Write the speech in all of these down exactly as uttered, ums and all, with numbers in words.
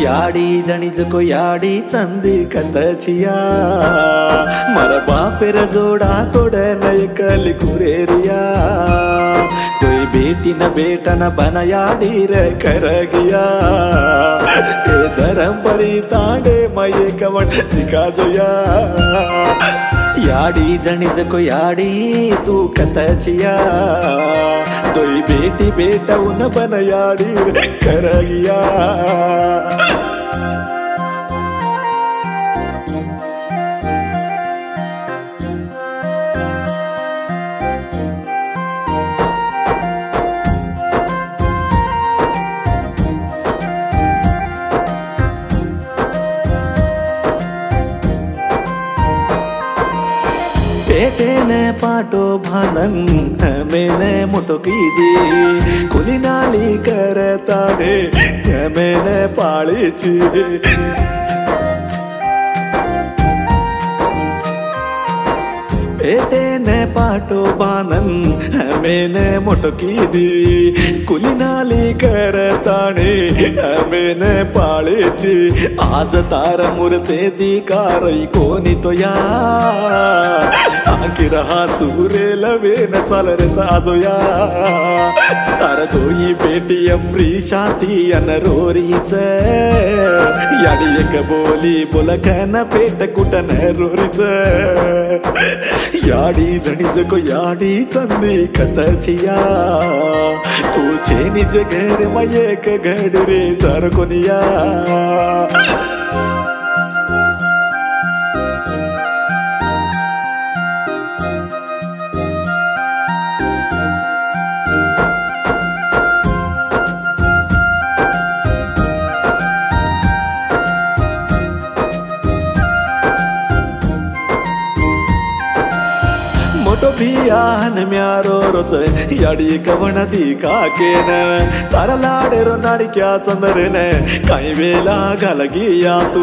याडी जणीज को याडी चंदी कतचिया मर बापेर जोड़ा तोड़ नय कल कुरेरिया कोई बेटी न बेटा न बना याडी रे कर गया ए धर्म परी तांडे मये कवण दिखा जोया याडी जणीज को याडी तू कतचिया तोई बेटी बेटा उन बन याडी रे कर गया पेटेने पाटो भानन मैंने मुटकी दी कुलिनाली करताडे मैंने पाली ची पेटेने पाटो बानन मैंने मुटकी दी कुलिनाली करताडे मैंने पाली ची आज तार मूर्ते दी कारई कोनी तो या आंकी रहा सूरे लवे न चाल रे साजोया तार दोई बेटी अमरी शांती अनरोरीच याडी एक बोली बोल कन पेट कुटन रोरीच याडी जणीज को याडी चंदी कतचिया तू छे निज घर मये एक घड रे जर कोनिया मोटो भियान म्यारो रोच याडी कवण दी काकेन तारा लाडेरो नाडिक्या चंदरेन काही वेला घालगिया तू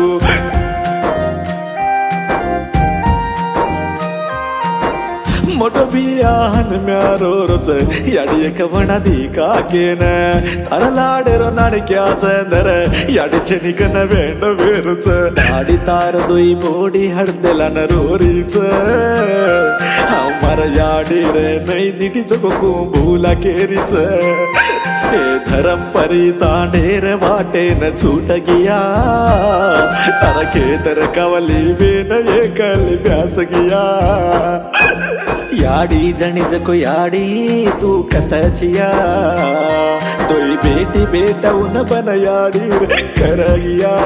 मोटो बियान म्यारो रोच याडी कवण दी काकेन तारा लाडेरो नाडिक्या चंदर याडी चनिकन वेंड वेरुच नाडी तार दोई बोडी हडदेला न रोरीच हमारा याडी रे नई दिटी चको भूला केरीच ए धर्म परी तांडेर वाटे न छूट गया तारा खेतर कवली बेन ये कल ब्यास गया याडी जणीज को याडी तू कतचिया तोई बेटी बेटा उन बन याडी रे कर गया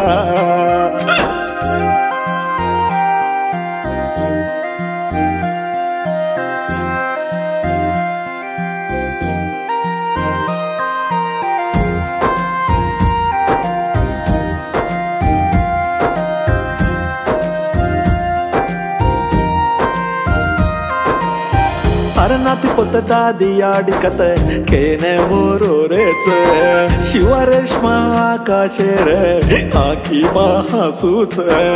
नाती पोत दादी याडी कत केने मोरो रेच शिवा रेश्मा आकाशे रे आखी महासूच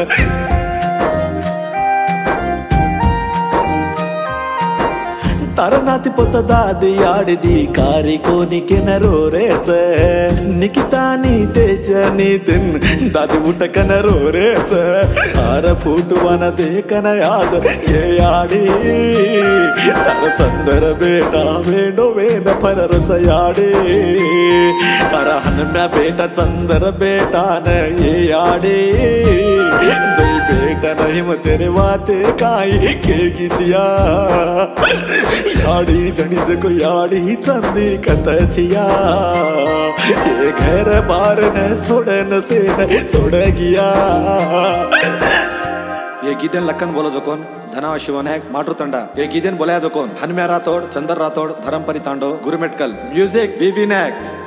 तारा नाती पोत दादी याडी दी कारी कोनी केन रोरेच निकिता नी तेज नितिन दादी उठकन रोरेच तार फुटवान देखन आज ये याडी तार चंदर बेटा वेडो वेद पररच याडी तारा हनम्या बेटा चंदर बेटा न ये याडी दई बेटा नहीं म तेरे वाते काई के गिचिया याडी जणीज को याडी चंदी कतचिया ये घर बार न छोड़न से न छोड़ गया ये गीतेन लक्कन बोलो जोकोन धना शिवनायक माटू तंडा ये गीतेन बोलाया जोकोन हनम्या राठोड चंदर राठोड धरमपरी तांडो गुरुमेटकल म्यूजिक वी विनायक।